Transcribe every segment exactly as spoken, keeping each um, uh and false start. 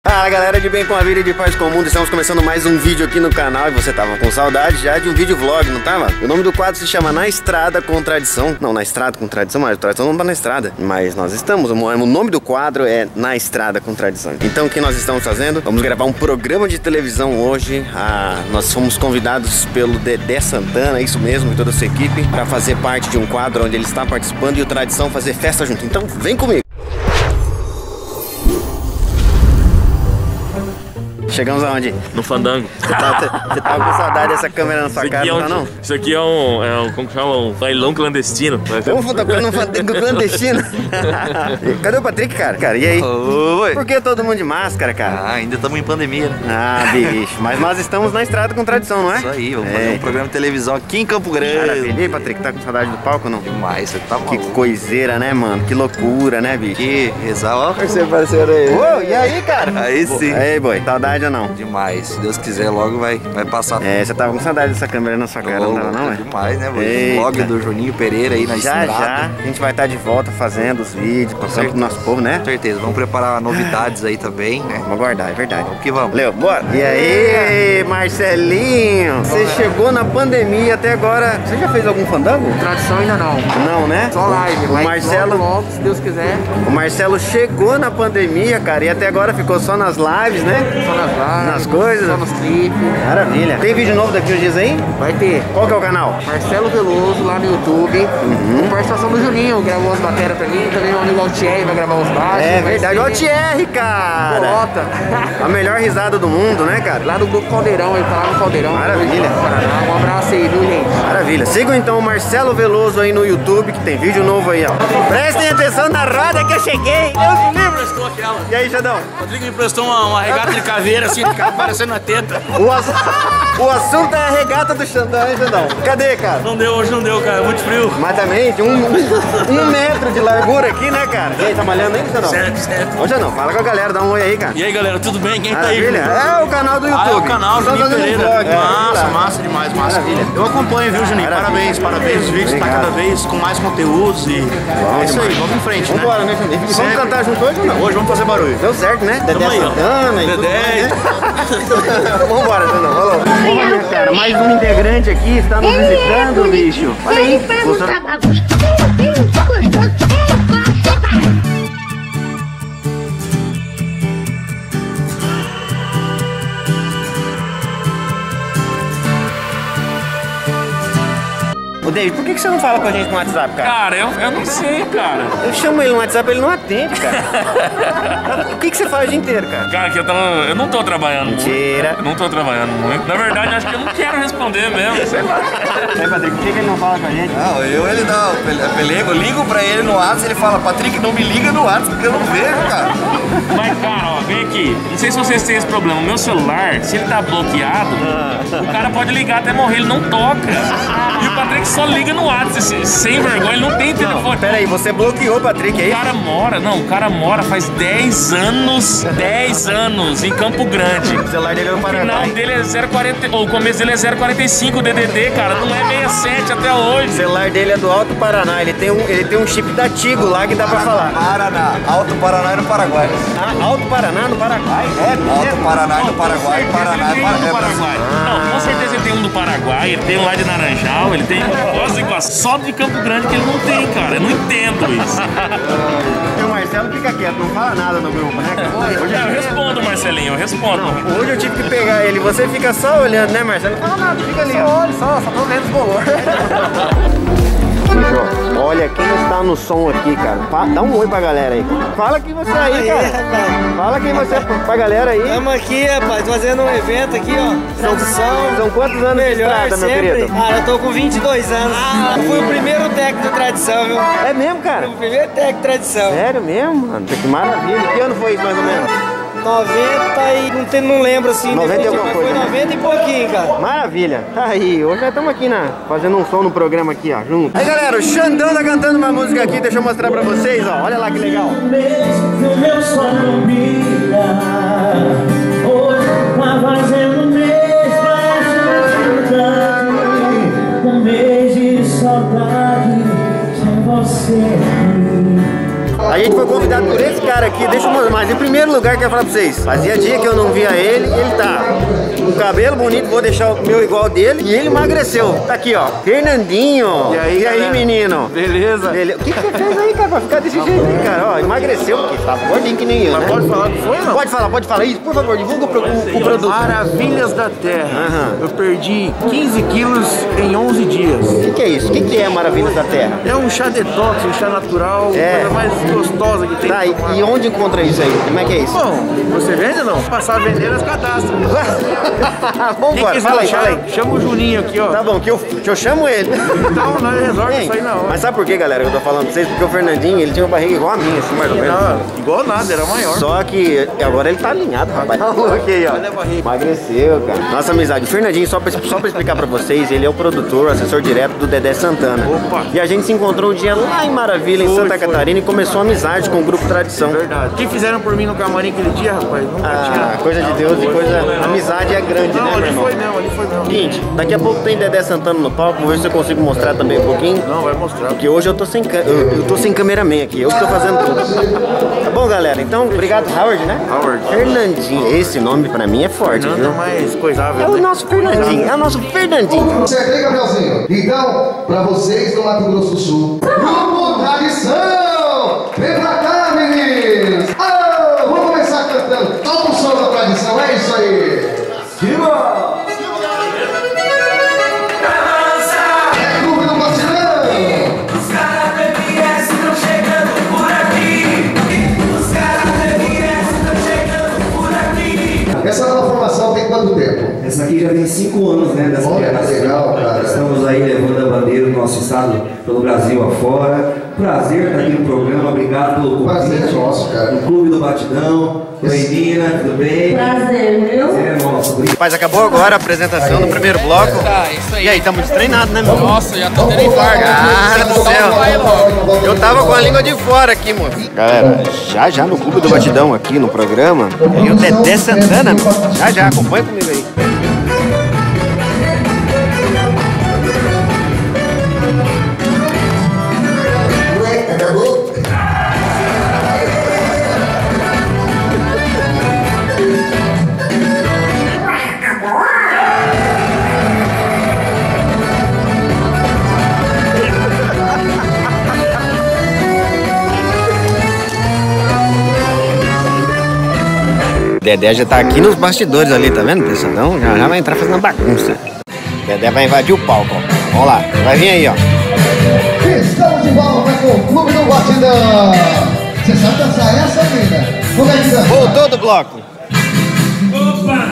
Fala galera de bem com a vida e de paz com o mundo, estamos começando mais um vídeo aqui no canal e você tava com saudade já de um vídeo vlog, não tava? O nome do quadro se chama Na Estrada com Tradição. Não, Na Estrada com Tradição, mas a tradição não tá na estrada, mas nós estamos, o nome do quadro é Na Estrada com Tradição. Então o que nós estamos fazendo? Vamos gravar um programa de televisão hoje. Ah, nós fomos convidados pelo Dedé Santana, isso mesmo, e toda a sua equipe, para fazer parte de um quadro onde ele está participando e o Tradição fazer festa junto. Então vem comigo! Chegamos aonde? No Fandango. Você tá, você tava com saudade dessa câmera na sua isso cara, é um, não tá não? Isso aqui é um, é um, como que chama? Um bailão clandestino. Vamos fotografar num Fandango clandestino? Cadê o Patrick, cara? Cara, e aí? Oi. Por que todo mundo de máscara, cara? Ah, ainda estamos em pandemia, né? Ah, bicho. Mas nós estamos na estrada com tradição, não é? Isso aí, vamos é. fazer um programa de televisão aqui em Campo Grande. Maravilha. E aí, Patrick, tá com saudade do palco ou não? Demais, você tá Que maluco. coiseira, né, mano? Que loucura, né, bicho? Que rezar, ó. Parceiro, parceiro aí. Ô, e aí, cara? Aí sim. Aí, boy, saudade ou não? Demais. Se Deus quiser, logo vai, vai passar. É, você tava com saudade dessa câmera na sua cara, não tava não, é? Demais, né? Eita. O vlog do Juninho Pereira aí na Já, estrada. já, a gente vai estar de volta fazendo os vídeos, passando pro nosso povo, né? Com certeza, vamos preparar novidades aí também, né? Vamos aguardar, é verdade. Vamos que vamos. Leo, bora! E aí, Marcelinho? Você chegou na pandemia até agora. Você já fez algum fandango? Tradição ainda não. Não, né? Só live, O mas Marcelo, logo, logo, se Deus quiser. o Marcelo chegou na pandemia, cara, e até agora ficou só nas lives, né? Só nas lives, Nas coisas. só nos clipes. Maravilha. Tem vídeo novo daqui uns dias aí? Vai ter Qual que é o canal? Marcelo Veloso lá no YouTube. Uhum. Com participação do Juninho, gravou as matérias pra mim. Também o amigo Altier vai gravar os baixos. É vai verdade. ser- Ó, o Thierry, cara! Bolota. A melhor risada do mundo, né, cara? Lá do Grupo Caldeirão, ele tá lá no Caldeirão. Maravilha. Paraná. Um abraço aí, viu, gente? Maravilha. Sigam então o Marcelo Veloso aí no YouTube, que tem vídeo novo aí, ó. Prestem atenção na roda que eu cheguei. Deus me livre. Emprestou aquela. E aí, Xandão? O Rodrigo me emprestou uma, uma regata de caveira assim, ficava parecendo na teta. O, ass... o assunto é a regata do Xandão, hein, Xandão? Cadê, cara? Não deu, hoje não deu, cara, muito frio. Mas também de um, um metro de largura aqui, né, cara? E aí, tá malhando aí, Xandão? Certo, certo. Ô, Xandão, fala com a galera, dá um oi aí, cara. E aí, galera, tudo bem? Quem tá aí? Maravilha. É o canal do YouTube. Ah, é o canal, Só Juninho fazendo um Pereira. vlog. Massa, É, massa demais, massa. Maravilha. Eu acompanho, viu, Juninho? Maravilha. Parabéns, parabéns. Os vídeos tá Obrigado. cada vez com mais conteúdos e é isso aí, vamos em frente, né? Vambora, né, Xandão? Vamos Sempre. cantar junto hoje ou não? Hoje vamos fazer barulho. Deu certo, né? Dedé aí, ó. Santana e tudo Dedé. mais, né? Vambora, Xandão, falou. Olha, cara, mais um integrante aqui está nos visitando, bicho. Olha aí. Você- Ô, David, por que que você não fala com a gente no WhatsApp, cara? Cara, eu, eu não sei, cara. Eu chamo ele no WhatsApp, ele não atende, cara. O que que você faz o dia inteiro, cara? Cara, que eu, tava, eu não tô trabalhando Mentira. muito. Eu não tô trabalhando muito. Na verdade, acho que eu não quero responder mesmo, sei lá. Aí, Patrick, por que que ele não fala com a gente? Não, eu ele dá o pele- pelego, eu ligo pra ele no WhatsApp, ele fala, Patrick, não me liga no WhatsApp, porque eu não vejo, cara. Mas, cara, ó, vem aqui. Não sei se vocês têm esse problema. O meu celular, se ele tá bloqueado, o cara pode ligar até morrer, ele não toca. E o Patrick só liga no WhatsApp. esse- Sem vergonha, ele não tem telefone. Pera aí, você bloqueou o Patrick aí? O cara mora, não, o cara mora faz dez anos, dez anos em Campo Grande. O celular dele é no O Paraná. final dele é zero quarenta, ou o começo dele é zero quarenta e cinco D D D, cara, não é sessenta e sete até O hoje. celular dele é do Alto Paraná, ele tem um, ele tem um chip da Tigo lá que dá pra falar. Paraná, Alto Paraná e no Paraguai. Ah, Alto Paraná no Paraguai? É, Alto mesmo? Paraná e no Com Paraguai, certeza Paraná ele e tem um do Paraguai. Paraguai. Não, com certeza ele tem um do Paraguai, ele tem um lá de Naranjal, ele tem um de Foz do Iguaçu. Só de Campo Grande que ele não tem, cara. Eu não entendo isso. E o Marcelo fica quieto, não fala nada no grupo, né, cara? Hoje, Eu respondo, Marcelinho, eu respondo. hoje eu tive que pegar ele, você fica só olhando, né, Marcelo? Não fala nada, fica ali. ó. Olha só, só tô vendo os bolores. Bicho, olha quem está no som aqui, cara. Fa- Dá um oi pra galera aí. Fala quem você é aí, cara. Fala quem você é pra galera aí. Estamos aqui, rapaz, fazendo um evento aqui, ó. Tradição. São quantos anos de Melhor estrada, meu sempre. querido? Ah, eu tô com vinte e dois anos. Eu fui o primeiro técnico de tradição, viu? É mesmo, cara? O primeiro técnico de tradição. Sério mesmo, mano? Que maravilha. Que ano foi isso, mais ou menos? noventa e... Não, tem, não lembro assim. noventa e definitivo, alguma mas coisa, foi noventa e pouquinho, cara. Maravilha. Aí, hoje nós estamos aqui na, fazendo um som no programa aqui, ó, junto. Aí, galera, o Xandão tá cantando uma música aqui, deixa eu mostrar pra vocês, ó. Olha lá que legal. O meu sonho brilha hoje, uma voz no mês pra ajudar. Um mês de saudade sem você. A gente foi convidado por esse cara aqui, deixa eu demais. Em primeiro lugar, quero falar pra vocês, fazia dia que eu não via ele, ele tá com cabelo bonito, vou deixar o meu igual dele, e ele emagreceu. Tá aqui, ó, Fernandinho. E aí, e aí galera? menino? Beleza? Bele... O que que você fez aí, cara, pra ficar desse jeito aí, cara? Ó, emagreceu, porque tá gordinho que nem eu, Mas né? pode falar que foi, não? Pode falar, pode falar isso, por favor, divulga o, pro- o, o produto. Maravilhas da Terra. Aham. Eu perdi quinze quilos em onze dias. O que que é isso? O que que é Maravilhas da Terra? É um chá detox, um chá natural, É. coisa mais gostosa que tem. Tá, e, e onde encontra isso aí? Como é que é isso? Bom, você vende ou não? Passar a vender as cadastros. Vamos Quem embora, quiser fala aí, chá, fala aí. chama o Juninho aqui, ó. Tá bom, que eu, que eu chamo ele. Então, nós resolvemos Hein? isso aí na hora. Mas sabe por que, galera, que eu tô falando pra vocês? Porque o Fernandinho, ele tinha uma barriga igual a minha, assim, mais ou menos. Não, igual nada, era maior. Só que agora ele tá alinhado, rapaz. Ok, ó. Olha a barriga. Emagreceu, cara. Nossa amizade. O Fernandinho, só pra, só pra explicar pra vocês, ele é o produtor, assessor direto do Dedé Santana. Opa. E a gente se encontrou um dia lá em Maravilha, em Foi, Santa foi. Catarina, e começou a amizade com o Grupo Tradição. Verdade. O que fizeram por mim no camarim aquele dia, rapaz? Nunca Ah, tinha. coisa de Deus e coisa... Amizade é grande, Não, né, meu ali irmão? foi mesmo, ali foi mesmo. Seguinte, daqui a pouco tem Dedé Santana no palco, vou ver se eu consigo mostrar também um pouquinho. Não, vai mostrar. Porque hoje eu tô sem, ca- eu, eu tô sem cameraman aqui, eu que tô fazendo tudo. Tá bom, galera? Então, obrigado, Howard, né? Howard. Fernandinho. Esse nome pra mim é forte, Nada viu? mais coisável. É o né? nosso Fernandinho, é o nosso Fernandinho. Certo aí, Gabrielzinho? Então, pra vocês do Mato Grosso do Sul, Grupo Tradição! Vem pra cá, meninos! Ah, vamos começar cantando todo o som da tradição, é isso aí! Viva! É Clube do Batidão! Os caras da M S estão chegando por aqui. Os caras da M S estão chegando por aqui. Essa nova formação tem quanto tempo? Essa aqui já tem cinco anos, né, dessa Olha, criação. legal, cara. Estamos aí levando a bandeira do nosso estado pelo Brasil afora. Prazer estar aqui no programa, obrigado pelo Prazer convite. é nosso, cara. No Clube do Batidão. Oi, Nina, tudo bem? Prazer, viu? Prazer é nosso. Obrigado. Rapaz, acabou agora a apresentação do primeiro bloco. Tá, isso aí. E aí, tá muito treinado, né, meu? Nossa, já tô tendo infarto. Cara do céu. Eu tava com a língua de fora aqui, moço. Galera, já já no Clube do Batidão, aqui no programa, tem o Dedé Santana, meu. Já já, acompanha comigo aí. Dedé já tá aqui nos bastidores ali, tá vendo, pessoal? Então já, já vai entrar fazendo bagunça. Dedé vai invadir o palco, ó. Vamos lá, vai vir aí, ó. Estamos de volta com o Clube do Batidão! Você sabe dançar essa, menina? Como é que dança? Voltou do bloco. Opa!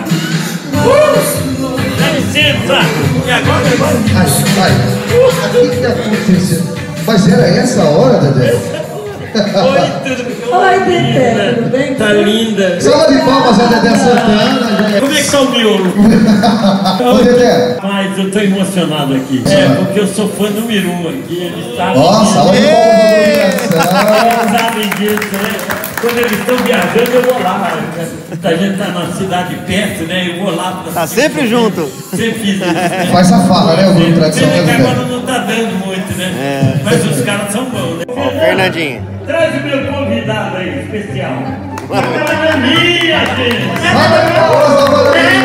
Dá licença! E agora? Ai, ai, o que que aconteceu? Mas era essa a hora, Dedé? Oi, tudo Oi, Dedé, tudo bem? Tá linda. Salva de palmas a Dedé Santana, gente. Como é que tá o miolo? Ô, Dedé. Mas eu tô emocionado aqui. É, porque eu sou fã número um aqui. Eles sabem Ó, disso. salva de palmas a Eles sabem disso, né? Quando eles estão viajando, eu vou lá. A gente tá na cidade perto, né? Eu vou lá. Pra... Tá sempre junto. Sempre fiz isso. Né? Faz essa farra, né, o Grupo Tradição, Pena que né, Dedé? agora não tá dando muito, né? Mas os caras são bons, né? Ó, o Fernandinho. Traz o meu convidado aí, especial. A academia, gente! Salva de palmas da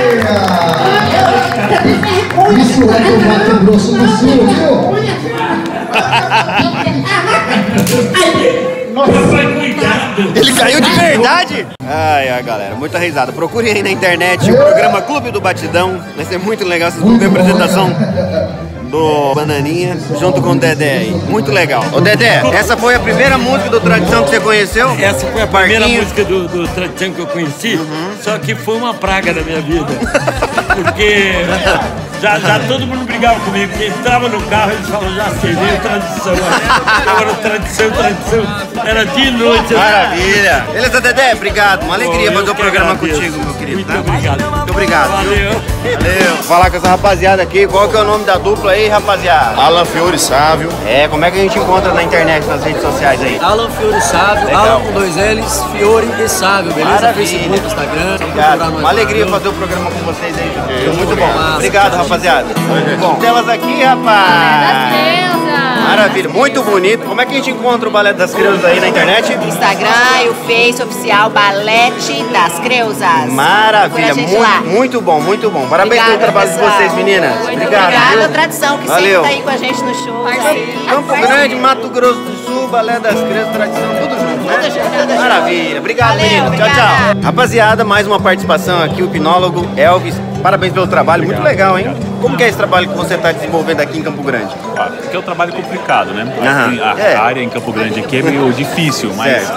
Valeria! Isso é do Mato Grosso do Sul, viu? Rapaz, cuidado! Ele caiu de verdade! Ai, ai, galera, muita risada. Procure aí na internet o programa Clube do Batidão. Vai ser muito legal, vocês vão ver a apresentação do Bananinha junto com o Dedé aí. Muito legal. Ô Dedé, essa foi a primeira música do Tradição que você conheceu? Essa foi a primeira Barquinho. música do, do Tradição que eu conheci, só que foi uma praga na minha vida. Porque já, já todo mundo brigava comigo, porque entrava no carro e eles falavam, já sei, veio Tradição. Agora Tradição, Tradição. Era dia e noite. Maravilha. Beleza, Dedé? Obrigado. Uma alegria Pô, fazer eu o que programa agradeço. contigo, meu querido. Muito tá? obrigado. Muito obrigado. viu? Valeu. Valeu. Vou falar com essa rapaziada aqui. Qual que é o nome da dupla aí, rapaziada? Alan Fiore Sávio. É, como é que a gente encontra na internet, nas redes sociais aí? Alan Fiore Sávio, Legal. Alan com dois L's, Fiore e Sávio, beleza? Maravilha. Facebook, Instagram. Obrigado. Uma alegria fazer o programa com vocês aí, Juju. Foi muito bom. Massa. Obrigado, rapaziada. Muito bom. Telas aqui, rapaz. Maravilha, muito bonito. Como é que a gente encontra o Balé das Creusas aí na internet? Instagram e o Face oficial Balete das Creusas. Maravilha, muito, muito bom, muito bom. Parabéns pelo trabalho pessoal. de vocês, meninas. Muito Obrigado. Obrigada, a tradição que Valeu. sempre tá aí com a gente no show. Campo Grande, Mato Grosso do Sul, Balé das Creusas, tradição, tudo junto, né? Tudo junto, tudo Maravilha, junto. obrigado, Valeu, menino. obrigada. Tchau, tchau. Rapaziada, mais uma participação aqui, o hipnólogo Elvis. Parabéns pelo trabalho, muito legal, hein? Como que é esse trabalho que você está desenvolvendo aqui em Campo Grande? Ah, porque é um trabalho complicado, né? Aham. A, É. a área em Campo Grande aqui é meio difícil, mas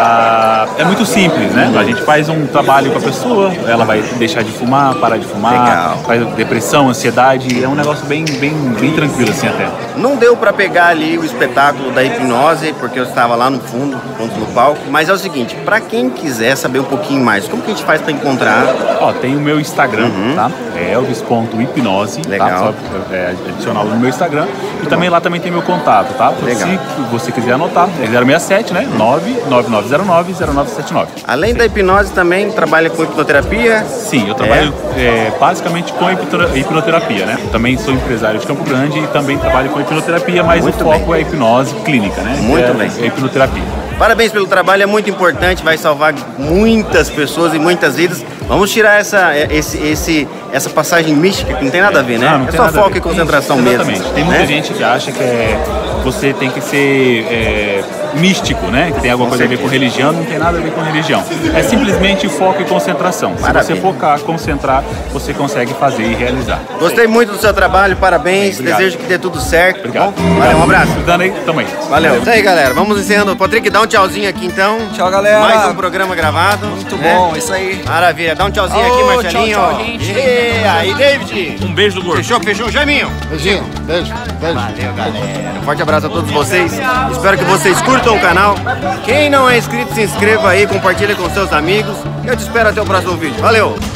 ah, é muito simples, né? A gente faz um trabalho com a pessoa, ela vai deixar de fumar, parar de fumar, Legal. faz depressão, ansiedade, é um negócio bem, bem, bem tranquilo assim até. Não deu pra pegar ali o espetáculo da hipnose, porque eu estava lá no fundo, junto no palco. Mas é o seguinte, pra quem quiser saber um pouquinho mais, como que a gente faz pra encontrar? Ó, tem o meu Instagram, Uhum. tá? É elvis ponto hipnose, Legal. tá? Só é, adicioná-lo no meu Instagram. E também lá também tem meu contato, tá? Legal. Se você quiser anotar, é zero seis sete, né? nove nove nove zero nove zero nove sete nove. Além da hipnose, também trabalha com hipnoterapia? Sim, eu trabalho é, basicamente com hipno- hipnoterapia, né? Também sou empresário de Campo Grande e também trabalho com hipnoterapia, mas Muito o foco bem. é hipnose clínica, né? Muito é, bem. É hipnoterapia. Parabéns pelo trabalho, é muito importante, vai salvar muitas pessoas e muitas vidas. Vamos tirar essa, esse, esse, essa passagem mística que não tem nada a ver, né? Não, não é tem só nada a foco ver. e concentração Isso, mesmo. exatamente. Tem muita né? gente que acha que é, você tem que ser é, místico, né? Que tem alguma Com coisa a ver com certeza. religião, não tem nada a ver com religião. É simplesmente foco e concentração. Se Maravilha. você focar, concentrar, você consegue fazer e realizar. Gostei muito do seu trabalho, parabéns. Obrigado. Desejo que dê tudo certo. Obrigado. Tá bom? Valeu, um abraço. Dando aí, tamo aí. Valeu. Isso aí, galera. Vamos encerrando. Patrick, dá um tchauzinho aqui então. Tchau, galera. Mais um programa gravado. Muito né? bom, isso aí. Maravilha. Dá um tchauzinho Alô, aqui, Marcelinho. tchau, tchau, gente. E aí, David. Um beijo do gordo. Fechou, fechou, Jaiminho. Beijinho, beijo, beijo. Valeu, galera. Um forte abraço a todos vocês. Espero que vocês curtam o canal. Quem não é inscrito, se inscreva aí, compartilha com seus amigos. Eu te espero até o próximo vídeo. Valeu!